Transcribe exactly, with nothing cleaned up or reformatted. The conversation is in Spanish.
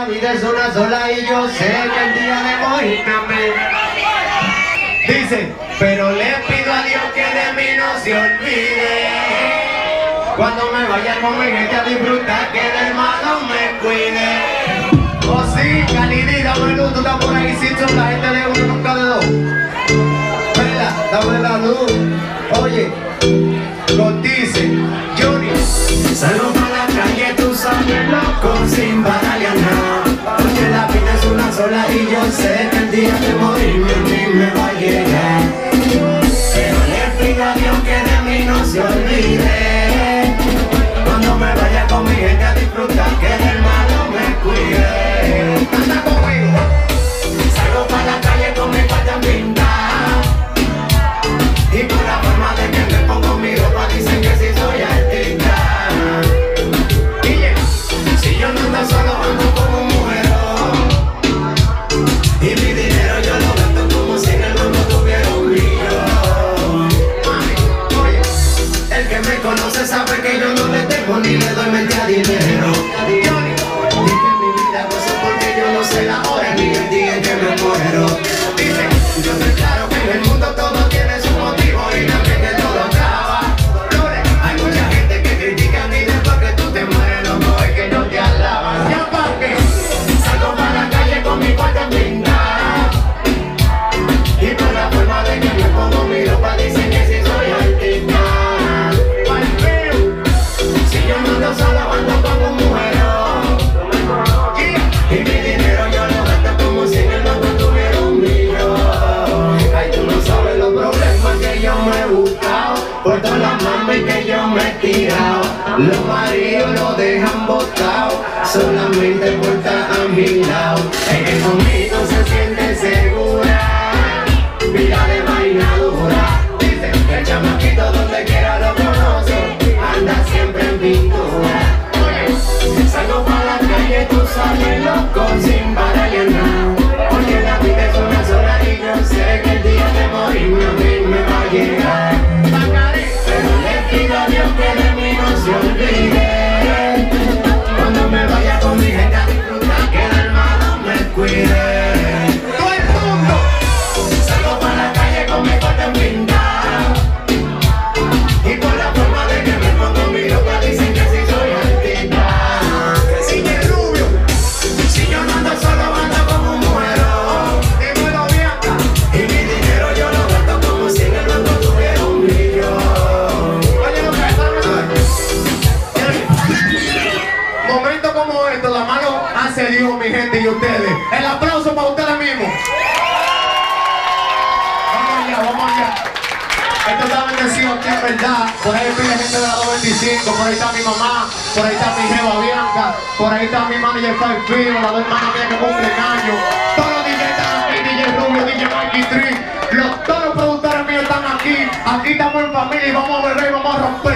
la vida es una sola y yo sé que el día de morirme. Dice, pero le pido a Dios que de mí no se olvide. Cuando me vaya con mi gente a disfrutar, que el hermano me cuide. Oh sí, Calidí, dame luz, tú estás por ahí sin son la gente de uno, nunca de dos. Vela, dame la luz. Oye, lo dice Johnny. Salgo para la calle, tú sabes, loco, sin pararle a nada. Porque la vida es una sola y yo sé que el día de morirme a mí me va a llegar. Pero le pido a Dios que de mí no se olvide. Cuando me vaya con mi gente a disfrutar, que el hermano me cuide. Canta conmigo. Salgo para la calle con mi pata pintada. Y por la forma de que me pongo mi ropa dicen que si soy artista. Y si yo no ando solo ando como un mujerón. Y mi dinero yo lo gasto como si en el mundo tuviera un millón. Mami, oye, el que me conoce sabe que yo no le tengo ni le doy mente a dinero. Y que mi vida gozo porque yo no sé la hora ni el día en que me muero. Dice, yo estoy claro que en el mundo todo tiene su motivo y también que todo acaba. Hay mucha gente que critica y después que tú te mueres, loco, es que no te alaban. Ya pa' que salgo para la calle con mi puerta blindada. Y por la forma de que me pongo mi ropa dicen que si soy artista. Si yo no ando solo ando como un mujerón. Y mi dinero yo lo gasto como si en el mundo tuviera un millón. Ay, tú no sabes los problemas que yo me he buscado, por todas las mamis que yo me he tirado. Los maridos lo dejan botado solamente por estar a mi lado. Es que conmigo se siente segura, vida de vaina dura. Dice que el chamaquito donde quiera lo conoce, anda siempre en pintura. Oye, salgo para la calle, tú sabes, loco, sin pararle a nada. Porque la vida es una sola y yo sé que el día de morirme a mí me va a llegar. Pero le pido a Dios que de mí no se olvide. Cuando me vaya con mi gente a disfrutar, que el hermano me cuide. Todo el mundo. Salgo para la calle con mi corte blindada. Y por la forma de que me pongo mi ropa dicen que si soy artista. Que si me rubio. Si yo no ando solo ando como un mujerón. Dímelo bien. Y mi dinero yo lo gasto como si en el mundo tuviera un millón. Oye, lo que momento como esto, la mano hace Dios, mi gente y ustedes. El aplauso para ustedes mismos. Vamos allá, vamos allá. Esto está bendecido aquí en verdad. Por ahí pide gente de la dos veinticinco, por ahí está mi mamá, por ahí está mi jeva Bianca, por ahí está mi manager Five Fío, las dos hermanas mías que cumplen años. Todos los D Js están aquí, D J Rubio, D J Mikey Tree. Los, todos los productores míos están aquí. Aquí estamos en familia y vamos a beber y vamos a romper.